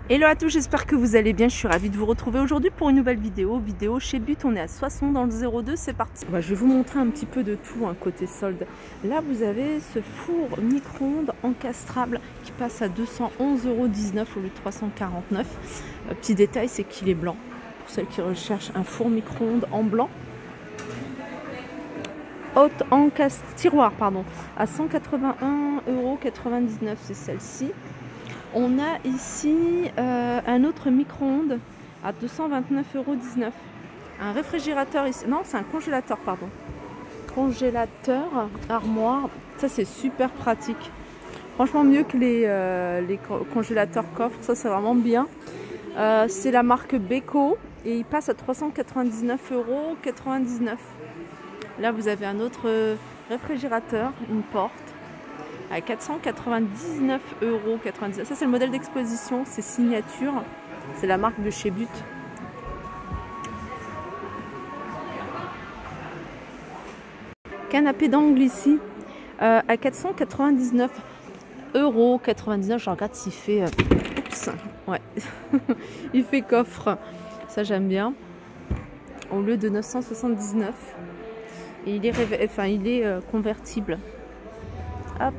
Hello à tous, j'espère que vous allez bien. Je suis ravie de vous retrouver aujourd'hui pour une nouvelle vidéo chez But. On est à Soissons dans le 02, c'est parti. Je vais vous montrer un petit peu de tout côté solde. Là vous avez ce four micro-ondes encastrable qui passe à 211,19 € au lieu de 349. Petit détail, c'est qu'il est blanc. Pour celles qui recherchent un four micro-ondes en blanc. Haute tiroir pardon, à 181,99 €, c'est celle-ci. On a ici un autre micro-ondes à 229,19 €. Un réfrigérateur ici. Non, c'est un congélateur, pardon. Congélateur, armoire. Ça, c'est super pratique. Franchement, mieux que les congélateurs coffres. Ça, c'est vraiment bien. C'est la marque Beko et il passe à 399,99 €. Là, vous avez un autre réfrigérateur, une porte, à 499,99 €. Ça, c'est le modèle d'exposition, c'est signature. C'est la marque de chez But. Canapé d'angle ici, à 499,99 €. Je regarde s'il fait... Oups, ouais. Il fait coffre. Ça, j'aime bien. Au lieu de 979. Et il est, convertible. Hop.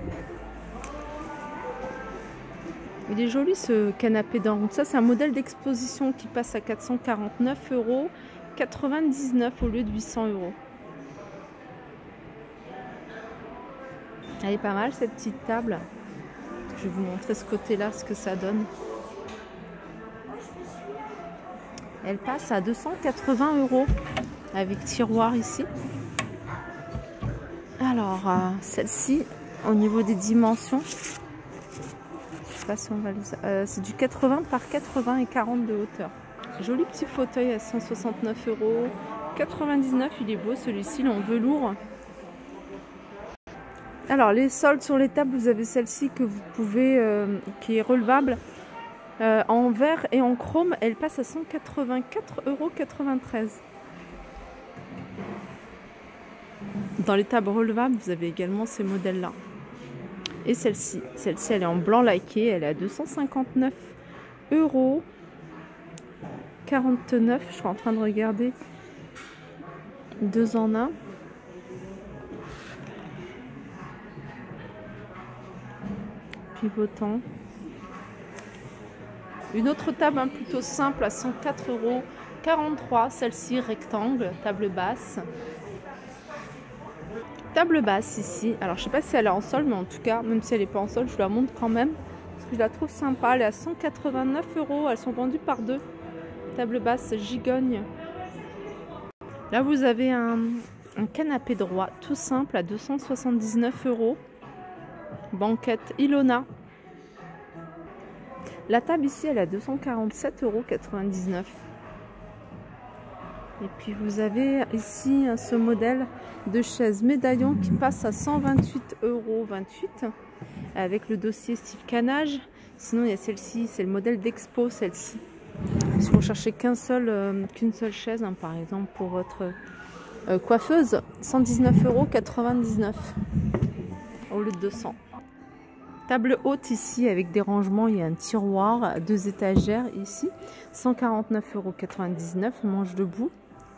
Il est joli ce canapé d'angle. Ça, c'est un modèle d'exposition qui passe à 449,99 € au lieu de 800 €. Elle est pas mal cette petite table. Je vais vous montrer ce côté-là, ce que ça donne. Elle passe à 280 € avec tiroir ici. Alors, celle-ci, au niveau des dimensions, je sais pas si on va c'est du 80 par 80 et 40 de hauteur. Joli petit fauteuil à 169,99 €. Il est beau celui-ci, il est en velours. Alors, les soldes sur les tables, vous avez celle-ci que vous pouvez, qui est relevable, en verre et en chrome. Elle passe à 184,93 €. Dans les tables relevables, vous avez également ces modèles-là. Et celle-ci, elle est en blanc laqué, elle est à 259,49 €. Je suis en train de regarder. 2 en 1. Pivotant. Une autre table plutôt simple à 104,43 €. Celle-ci, rectangle, table basse. Table basse ici, alors je sais pas si elle est en sol, mais en tout cas, même si elle n'est pas en sol, je la montre quand même parce que je la trouve sympa. Elle est à 189 €, elles sont vendues par deux. Table basse gigogne. Là vous avez un canapé droit tout simple à 279 €. Banquette Ilona. La table ici elle est à 247,99 €. Et puis vous avez ici ce modèle de chaise médaillon qui passe à 128,28 € avec le dossier style canage. Sinon il y a celle-ci, c'est le modèle d'expo, celle-ci. Si vous cherchez qu'une seule chaise, par exemple pour votre coiffeuse, 119,99 € au lieu de 200 €. Table haute ici avec des rangements, il y a un tiroir, 2 étagères ici, 149,99 €, manche debout.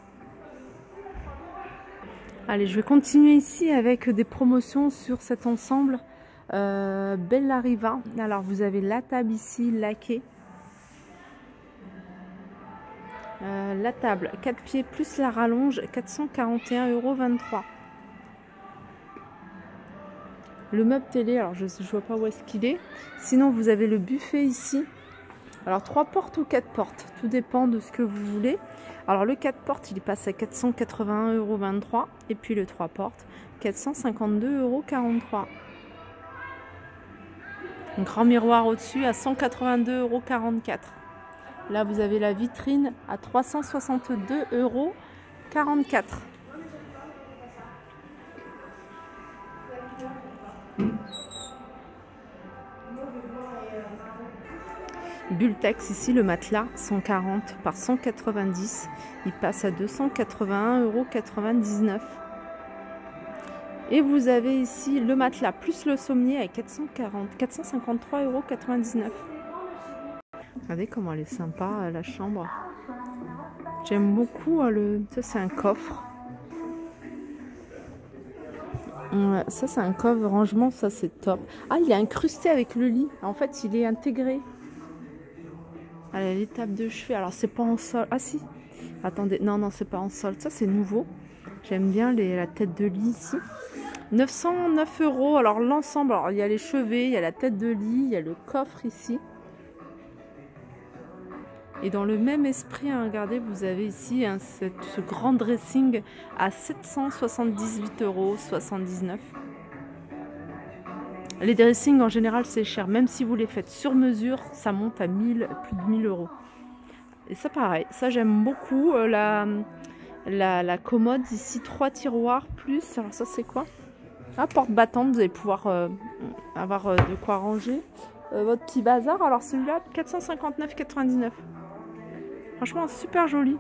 Allez, je vais continuer ici avec des promotions sur cet ensemble Bella Riva. Alors, vous avez la table ici, laquée. La table, 4 pieds plus la rallonge, 441,23 €. Le meuble télé, alors je ne vois pas où est-ce qu'il est. Sinon, vous avez le buffet ici. Alors, 3 portes ou 4 portes, tout dépend de ce que vous voulez. Alors, le 4 portes, il passe à 481,23 € et puis le 3 portes, 452,43 €. Un grand miroir au-dessus à 182,44 €. Là, vous avez la vitrine à 362,44 €. Bultex ici, le matelas 140 par 190, il passe à 281,99 €. Et vous avez ici le matelas plus le sommier à 453,99 €. Regardez comment elle est sympa, la chambre. J'aime beaucoup ça, c'est un coffre. Ouais, ça, c'est un coffre rangement, ça, c'est top. Ah, il est incrusté avec le lit. En fait, il est intégré. Allez, les tables de chevet. Alors, c'est pas en sol. Ah, si. Attendez. Non, non, c'est pas en sol. Ça, c'est nouveau. J'aime bien la tête de lit ici. 909 €. Alors, l'ensemble. Alors, il y a les chevets, il y a la tête de lit, il y a le coffre ici. Et dans le même esprit, hein, regardez, vous avez ici ce grand dressing à 778,79 €. Les dressings, en général, c'est cher. Même si vous les faites sur mesure, ça monte à plus de 1000 €. Et ça, pareil. Ça, j'aime beaucoup. La commode, ici, 3 tiroirs plus. Alors ça, c'est quoi? Ah, porte battante. Vous allez pouvoir avoir de quoi ranger votre petit bazar. Alors, celui-là, 459,99 €. Franchement, super joli.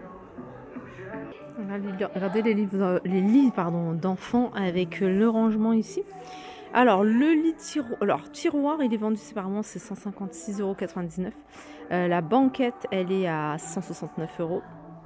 Regardez les lits d'enfants avec le rangement ici. Alors, le lit tiroir, il est vendu séparément, c'est 156,99 €. La banquette, elle est à 169 €.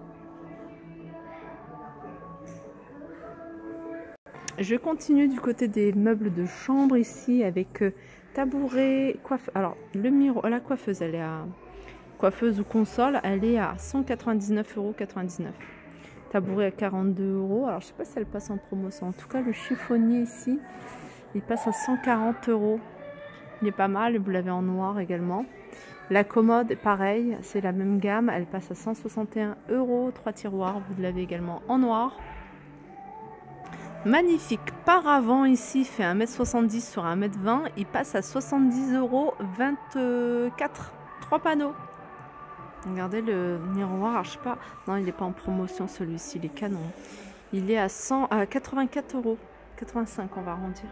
Je continue du côté des meubles de chambre ici avec tabouret, alors, la coiffeuse, elle est à coiffeuse ou console, elle est à 199,99 €. Tabouret à 42 €. Alors, je sais pas si elle passe en promotion. En tout cas, le chiffonnier ici, il passe à 140 €. Il est pas mal. Vous l'avez en noir également. La commode, pareil, c'est la même gamme. Elle passe à 161 €. 3 tiroirs. Vous l'avez également en noir. Magnifique paravent ici, fait 1,70 m sur 1,20 m. Il passe à 70,24 €. 3 panneaux. Regardez le miroir. Alors, je sais pas. Non, il n'est pas en promotion celui-ci. Il est canon. Il est à 84 €. 85, on va arrondir.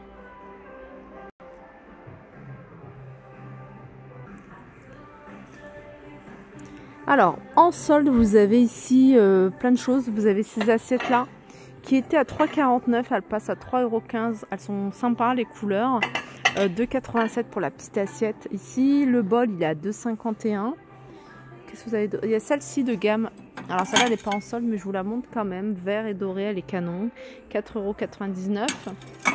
Alors, en solde, vous avez ici plein de choses. Vous avez ces assiettes-là qui étaient à 3,49 €. Elles passent à 3,15 €. Elles sont sympas, les couleurs. 2,87 € pour la petite assiette. Ici, le bol, il est à 2,51 €. Qu'est-ce que vous avez? Il y a celle-ci de gamme. Alors, celle-là, elle n'est pas en solde, mais je vous la montre quand même. Vert et doré, elle est canon. 4,99 €.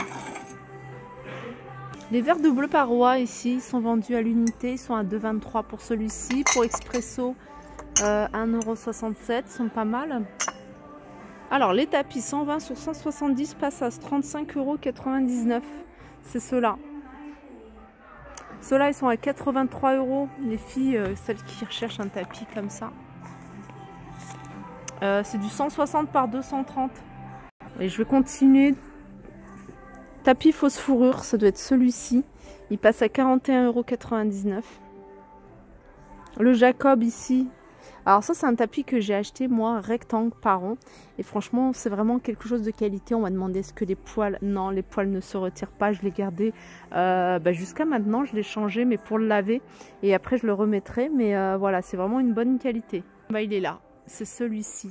Les verres de bleu parois ici sont vendus à l'unité. Ils sont à 2,23 € pour celui-ci. Pour Expresso, 1,67 €. Ils sont pas mal. Alors, les tapis 120 sur 170 passent à 35,99 €. C'est ceux-là. Ceux-là, ils sont à 83 €. Les filles, celles qui recherchent un tapis comme ça. C'est du 160 par 230. Et je vais continuer. Tapis fausse fourrure, ça doit être celui-ci. Il passe à 41,99 €. Le Jacob ici. Alors ça, c'est un tapis que j'ai acheté, moi, rectangle par rond. Et franchement, c'est vraiment quelque chose de qualité. On m'a demandé est-ce que les poils... Non, les poils ne se retirent pas. Je l'ai gardé jusqu'à maintenant. Je l'ai changé, mais pour le laver. Et après, je le remettrai. Mais voilà, c'est vraiment une bonne qualité. Il est là. C'est celui-ci.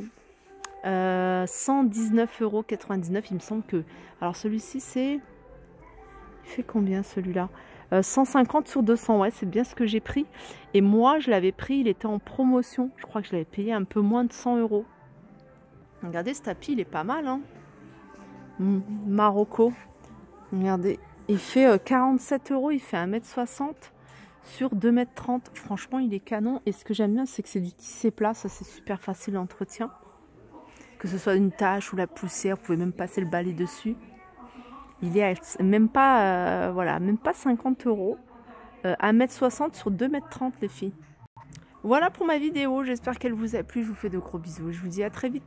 119,99 €. Il me semble que... Alors celui-ci, c'est... Il fait combien celui-là? 150 sur 200, ouais, c'est bien ce que j'ai pris. Et moi, je l'avais pris, il était en promotion. Je crois que je l'avais payé un peu moins de 100 €. Regardez, ce tapis, il est pas mal, hein. Marocco. Regardez, il fait 47 €, il fait 1,60 m sur 2,30 m. Franchement, il est canon. Et ce que j'aime bien, c'est que c'est du tissé plat. Ça, c'est super facile d'entretien. Que ce soit une tache ou la poussière, vous pouvez même passer le balai dessus. Il est même pas, voilà, même pas 50 €. 1,60 m sur 2,30 m, les filles. Voilà pour ma vidéo. J'espère qu'elle vous a plu. Je vous fais de gros bisous. Je vous dis à très vite.